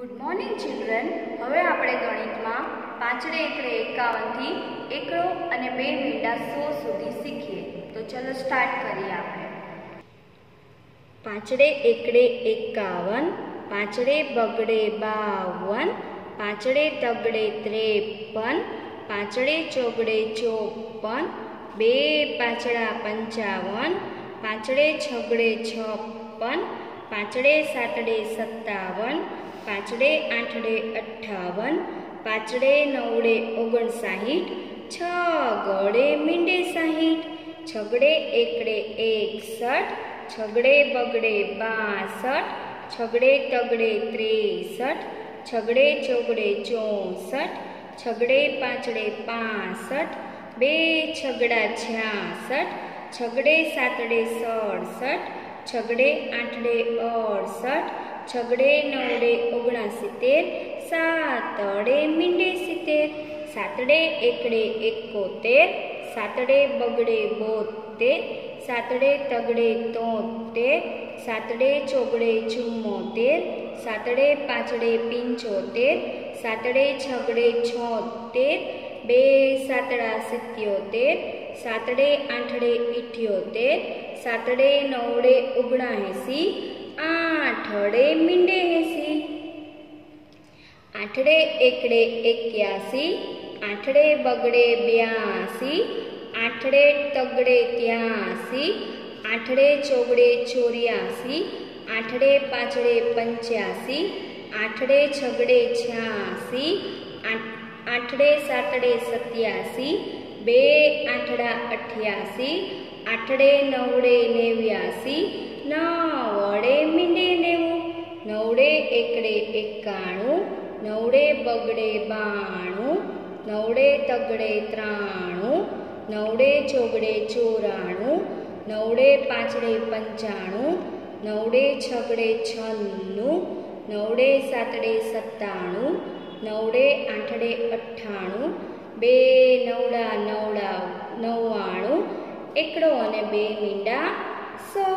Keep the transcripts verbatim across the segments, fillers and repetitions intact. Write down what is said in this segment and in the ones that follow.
Good morning children. हवे आपणे गणितमां पांचड़े एकड़े एकावन थी एकड़ो अने बे मींडा सौ सुधी शीखीए। तो चलो स्टार्ट करिए। आपणे पांचड़े एकड़े एकावन, पांचड़े बगड़े बावन, पांचड़े तगड़े त्रेपन, पांचड़े चौगड़े चौपन, बे पांचड़ा पंचावन, पांचड़े छगड़े छप्पन, पांचड़े सातड़े सत्तावन, पांचड़े आठड़े अठावन, पांचड़े नवड़े ओगणसाठ, छगड़े मींडे साठ, छगड़े एकड़े एकसठ, छगड़े बगड़े बासठ, छगड़े तगड़े त्रेसठ, छगड़े चौगड़े चौसठ, छगड़े पांचड़े पांसठ, बे छगड़ा छियासठ, छगड़े सातड़े सड़सठ, छगड़े आठड़े अड़सठ, छगड़े नवड़े ओगणसित्तेर, सातड़े मींडे सित्तेर, सातड़े एकड़े एकोतेर, सातड़े बगड़े बोतेर, सातड़े तगड़े तोतेर, सातड़े चौगड़े चुम्मोतेर, सातड़े पांचड़े पंचोतेर, सातड़े छगड़े छोतेर, बे सातड़ा सित्योतेर, सातड़े आठड़े इठ्योतेर, सातड़े नवड़े ओगणाएसी, आठड़े मींडे एसी, आठड़े एकड़े एक्यासी, आठड़े बगड़े ब्यासी, आठड़े तगड़े त्यासी, आठड़े चौगड़े चौरियासी, आठड़े पांचड़े पंच्यासी, आठड़े छगड़े छियासी, आठड़े सातड़े सत्यासी, बे आठड़ा अठयासी, आठड़े नवड़े नेव्यासी, नवड़े मींडे नेवु, नवड़े एकड़े एकाणु, नवड़े बगड़े बाणु, नवड़े तगड़े त्राणु, नवड़े चौगड़े चौराणु, नवड़े पांचड़े पंचाणु, नवड़े छगड़े छन्नु, नवड़े सातड़े सत्ताणु, नवड़े आठड़े अठाणु, बे नवड़ा नवड़ा नव्वाणु, एकड़ो अने बे मींडा सौ।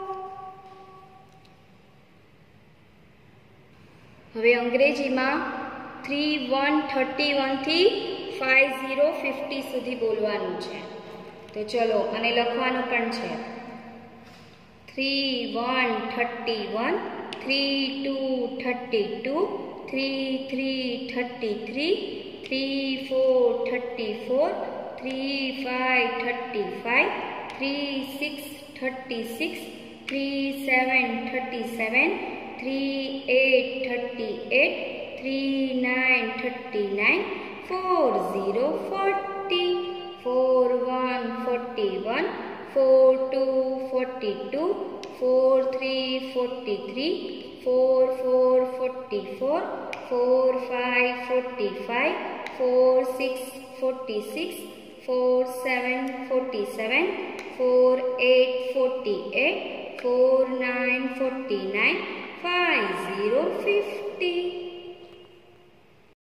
हवे अंग्रेजी में थ्री वन थर्टी वन थी फाइव जीरो फिफ्टी सुधी बोलवानुं छे। तो चलो अने लखवानुं पण छे three one thirty one, three two thirty two, three three thirty three, three four thirty four, three five thirty five, three six thirty six, three seven thirty seven, three eight thirty eight, three nine thirty nine, four zero forty, four one forty one, four two forty two, four three forty three, four four forty four, four five forty five, four six forty six, four seven forty seven, four eight forty eight, four nine forty nine, five zero fifty.